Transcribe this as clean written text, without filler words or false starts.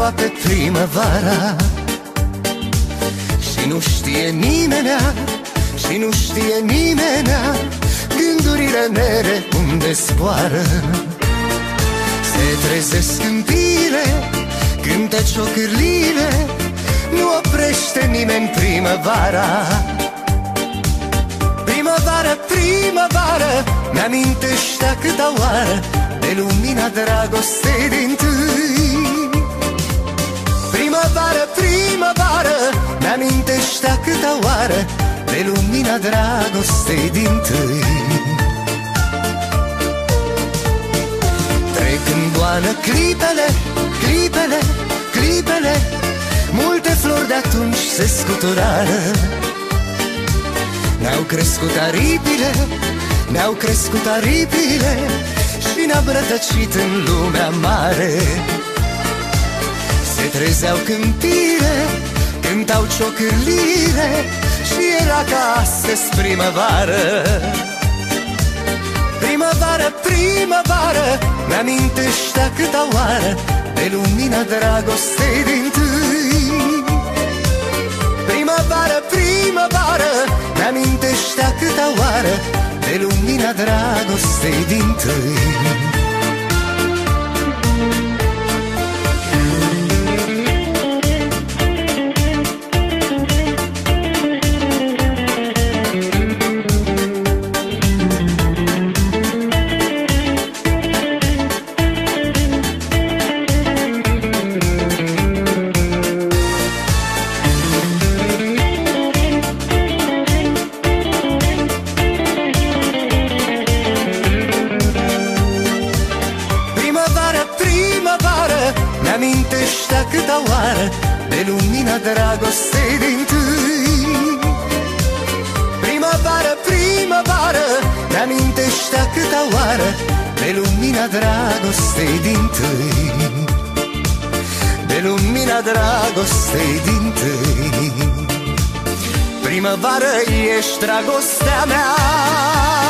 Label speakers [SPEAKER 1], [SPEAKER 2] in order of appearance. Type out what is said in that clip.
[SPEAKER 1] aproape primăvara și nu știe nimenea, și nu știe nimenea gândurile mele unde zboară. Se trezesc câmpiile, cântă ciocârlile, nu oprește nimeni primăvara. Primăvară, primăvară, mi-amintește a câta oară de lumina dragostei din-tâi. Primăvară, primăvară, mi-amintește a câta oară de lumina dragostei din-tâi. Trec în goană clipele, clipele, clipele, multe flori de atunci se scuturară. Ne-au crescut aripile, ne-au crescut aripile și ne-am rătăcit în lumea mare. Se trezeau câmpire, cântau ciocârlire și era ca astăzi primăvară. Primăvară, primăvară, mi-amintește a câta oară de lumina dragostei din-tâi. Primăvară, primăvară, mi-amintește a câta oară de lumina dragostei din-tâi. Mi-amintește a câta oară de lumina dragostei din-tâi. Primăvară, primăvară, mi-amintește a câta oară de lumina dragostei din-tâi. De lumina dragostei din-tâi. Primăvară, ești dragostea mea.